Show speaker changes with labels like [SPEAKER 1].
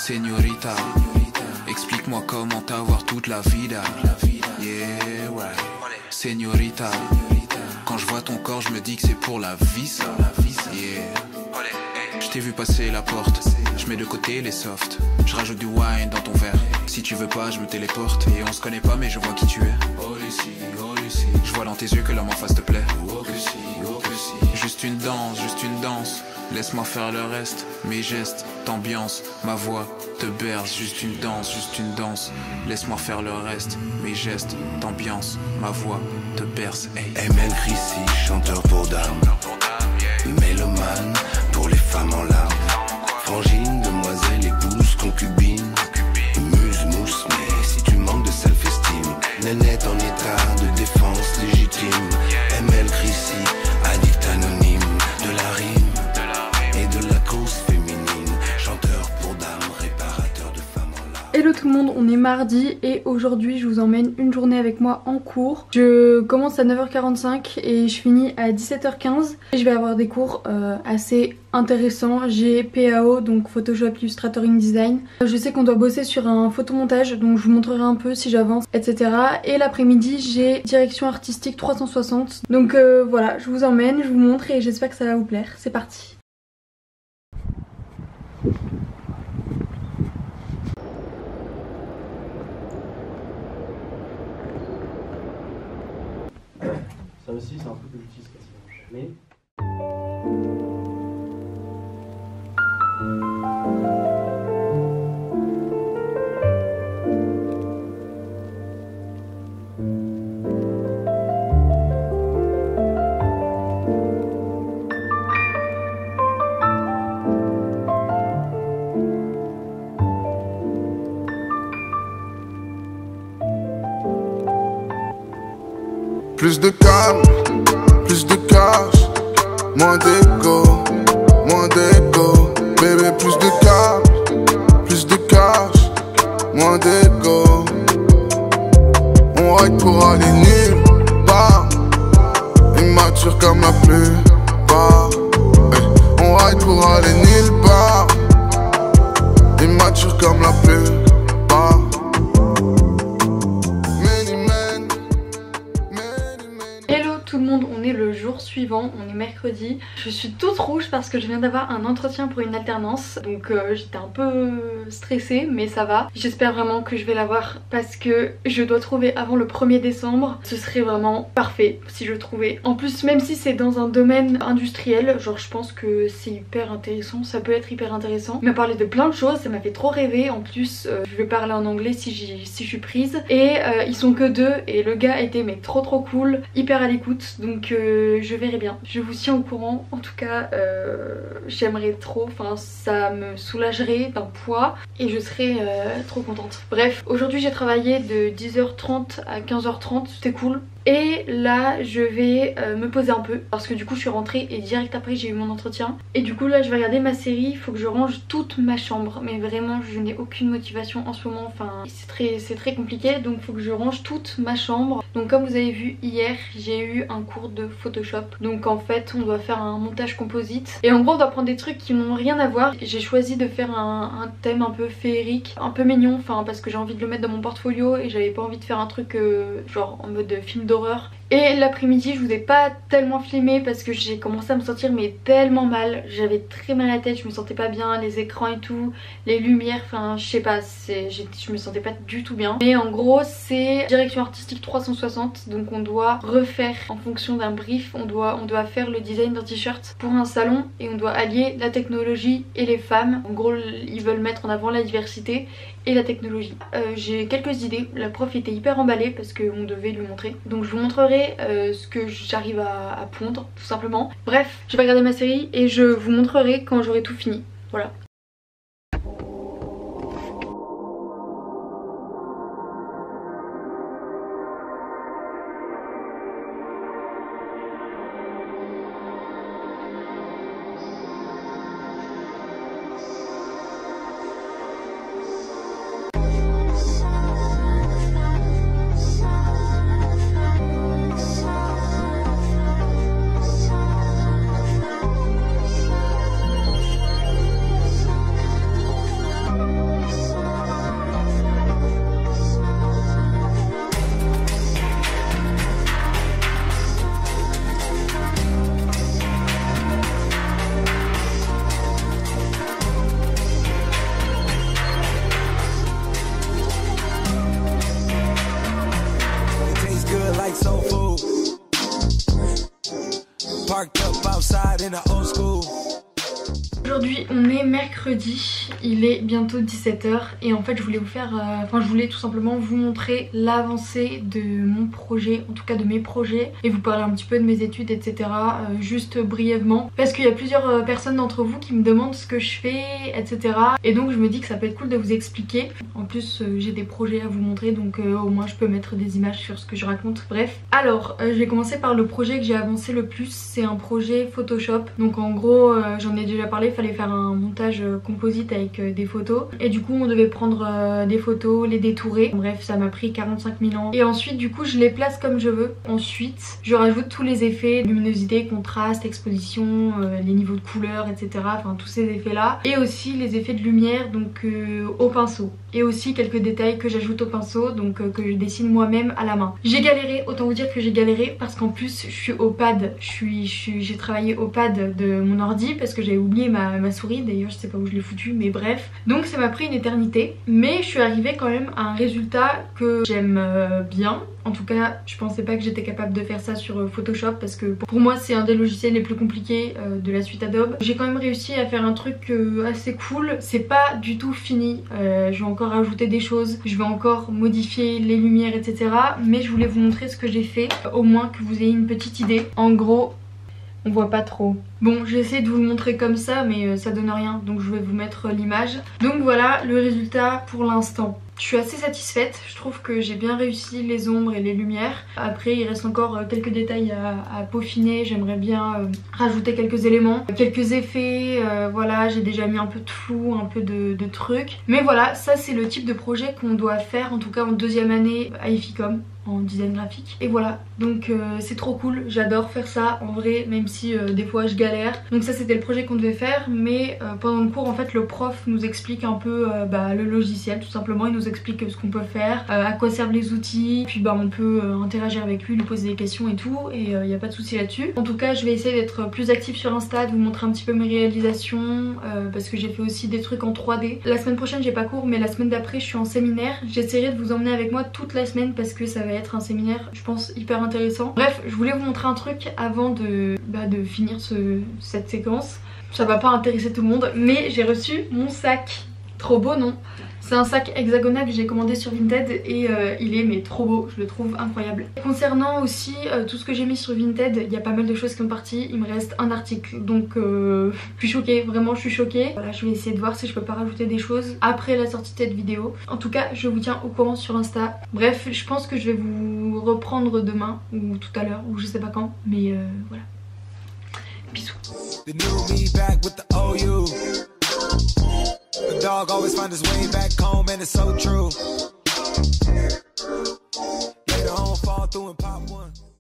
[SPEAKER 1] Señorita, explique-moi comment t'avoir toute la vida. Yeah, ouais. Señorita, quand je vois ton corps, je me dis que c'est pour la vie ça. Yeah. Je t'ai vu passer la porte, je mets de côté les softs. Je rajoute du wine dans ton verre. Si tu veux pas, je me téléporte. Et on se connaît pas, mais je vois qui tu es. Oh Lucie, oh Lucie. Je vois dans tes yeux que l'homme en face te plaît. Oh Lucie, oh Lucie. Juste une danse, juste une danse. Laisse-moi faire le reste. Mes gestes, t'ambiance, ma voix te berce. Juste une danse. Laisse-moi faire le reste. Mes gestes, t'ambiance, ma voix te berce. Hey.
[SPEAKER 2] ML Chrissy, chanteur pour dames. Mélomane pour les femmes en larmes. Frangine, demoiselle, épouse, concubine. Muse-mousse, mais si tu manques de self-esteem. Nénette en état de défense légitime. ML Chrissy, addict anonyme. De la rime et de la cause féminine. Chanteur pour dames, réparateur de femmes en larmes.
[SPEAKER 3] Hello tout le monde, on est mardi et aujourd'hui je vous emmène une journée avec moi en cours. Je commence à 9h45 et je finis à 17h15 et je vais avoir des cours assez intéressants. J'ai PAO, donc Photoshop Illustrator InDesign. Je sais qu'on doit bosser sur un photomontage, donc je vous montrerai un peu si j'avance, etc. Et l'après-midi j'ai direction artistique 360. Donc voilà, je vous emmène, je vous montre et j'espère que ça va vous plaire. C'est parti.
[SPEAKER 4] Ça aussi c'est un truc que j'utilise quasiment jamais.
[SPEAKER 5] Plus de calme, plus de cash, moins d'égo, bébé, plus de calme, plus de cash, moins d'égo. On ride pour aller nulle part, immature comme la plupart. Hey. On ride pour aller nulle part, immature comme la plupart.
[SPEAKER 3] Tout le monde, on est le jour suivant, on est mercredi. Je suis toute rouge parce que je viens d'avoir un entretien pour une alternance. Donc j'étais un peu stressée mais ça va. J'espère vraiment que je vais l'avoir parce que je dois trouver avant le 1er décembre. Ce serait vraiment parfait si je trouvais. En plus même si c'est dans un domaine industriel, genre je pense que c'est hyper intéressant. Ça peut être hyper intéressant. Il m'a parlé de plein de choses, ça m'a fait trop rêver. En plus je vais parler en anglais si je suis prise. Et ils sont que deux et le gars était mais trop cool, hyper à l'écoute. Donc je verrai bien, je vous tiens au courant. En tout cas j'aimerais trop, enfin ça me soulagerait d'un poids et je serais trop contente. Bref, aujourd'hui j'ai travaillé de 10h30 à 15h30, c'était cool. Et là je vais me poser un peu parce que du coup je suis rentrée et direct après j'ai eu mon entretien. Et du coup là je vais regarder ma série, il faut que je range toute ma chambre. Mais vraiment je n'ai aucune motivation en ce moment, enfin c'est très compliqué. Donc il faut que je range toute ma chambre. Donc comme vous avez vu hier j'ai eu un cours de Photoshop. Donc en fait on doit faire un montage composite. Et en gros on doit prendre des trucs qui n'ont rien à voir. J'ai choisi de faire un thème un peu féerique, un peu mignon, enfin parce que j'ai envie de le mettre dans mon portfolio. Et j'avais pas envie de faire un truc genre en mode film d'horreur. Et l'après-midi je vous ai pas tellement filmé parce que j'ai commencé à me sentir mais tellement mal. J'avais très mal à la tête, je me sentais pas bien, les écrans et tout, les lumières, enfin je sais pas, je me sentais pas du tout bien. Mais en gros c'est direction artistique 360, donc on doit refaire en fonction d'un brief, on doit faire le design d'un t-shirt pour un salon et on doit allier la technologie et les femmes. En gros ils veulent mettre en avant la diversité et la technologie. J'ai quelques idées, la prof était hyper emballée parce qu'on devait lui montrer. Donc je vous montrerai ce que j'arrive à pondre tout simplement. Bref, je vais regarder ma série et je vous montrerai quand j'aurai tout fini. Voilà.
[SPEAKER 6] like soul food. Parked up outside in the old school.
[SPEAKER 3] Aujourd'hui on est mercredi, il est bientôt 17h et en fait je voulais vous faire, je voulais tout simplement vous montrer l'avancée de mon projet, en tout cas de mes projets, et vous parler un petit peu de mes études etc, juste brièvement, parce qu'il y a plusieurs personnes d'entre vous qui me demandent ce que je fais etc, et donc je me dis que ça peut être cool de vous expliquer. En plus j'ai des projets à vous montrer, donc au moins je peux mettre des images sur ce que je raconte, bref. Alors je vais commencer par le projet que j'ai avancé le plus, c'est un projet Photoshop, donc en gros j'en ai déjà parlé, fallait faire un montage composite avec des photos et du coup on devait prendre des photos, les détourer, bref ça m'a pris 45 000 ans et ensuite du coup je les place comme je veux. Ensuite je rajoute tous les effets, luminosité, contraste, exposition, les niveaux de couleurs etc, enfin tous ces effets là, et aussi les effets de lumière donc au pinceau, et aussi quelques détails que j'ajoute au pinceau, donc que je dessine moi-même à la main. J'ai galéré, autant vous dire que j'ai galéré parce qu'en plus je suis au pad, j'ai travaillé au pad de mon ordi parce que j'avais oublié ma souris, d'ailleurs je sais pas où je l'ai foutu, mais bref. Donc ça m'a pris une éternité, mais je suis arrivée quand même à un résultat que j'aime bien. En tout cas je pensais pas que j'étais capable de faire ça sur Photoshop parce que pour moi c'est un des logiciels les plus compliqués de la suite Adobe. J'ai quand même réussi à faire un truc assez cool, c'est pas du tout fini, je vais encore rajouter des choses, je vais encore modifier les lumières etc, mais je voulais vous montrer ce que j'ai fait, au moins que vous ayez une petite idée. En gros on voit pas trop. Bon, j'ai essayé de vous le montrer comme ça, mais ça donne rien, donc je vais vous mettre l'image. Donc voilà le résultat pour l'instant. Je suis assez satisfaite, je trouve que j'ai bien réussi les ombres et les lumières. Après il reste encore quelques détails à peaufiner, j'aimerais bien rajouter quelques éléments, quelques effets, voilà, j'ai déjà mis un peu de flou, un peu de trucs. Mais voilà, ça c'est le type de projet qu'on doit faire, en tout cas en deuxième année à IFICOM, en design graphique. Et voilà, donc c'est trop cool, j'adore faire ça en vrai, même si des fois je galère. Donc ça c'était le projet qu'on devait faire, mais pendant le cours en fait le prof nous explique un peu le logiciel tout simplement, il nous explique ce qu'on peut faire, à quoi servent les outils, puis on peut interagir avec lui, lui poser des questions et tout, et il n'y a pas de souci là-dessus. En tout cas je vais essayer d'être plus active sur Insta, de vous montrer un petit peu mes réalisations, parce que j'ai fait aussi des trucs en 3D. La semaine prochaine j'ai pas cours, mais la semaine d'après je suis en séminaire, j'essaierai de vous emmener avec moi toute la semaine parce que ça va être un séminaire je pense hyper intéressant. Bref, je voulais vous montrer un truc avant de finir cette séquence. Ça va pas intéresser tout le monde, mais j'ai reçu mon sac. Trop beau non? C'est un sac hexagonal que j'ai commandé sur Vinted et il est mais trop beau, je le trouve incroyable. Concernant aussi tout ce que j'ai mis sur Vinted, il y a pas mal de choses qui sont parties, il me reste un article, donc je suis choquée, vraiment je suis choquée. Voilà, je vais essayer de voir si je peux pas rajouter des choses après la sortie de cette vidéo. En tout cas je vous tiens au courant sur Insta. Bref, je pense que je vais vous reprendre demain ou tout à l'heure ou je sais pas quand, mais voilà. Bisous.
[SPEAKER 6] The dog always find his way back home, and it's so true. Later on, fall through and pop one.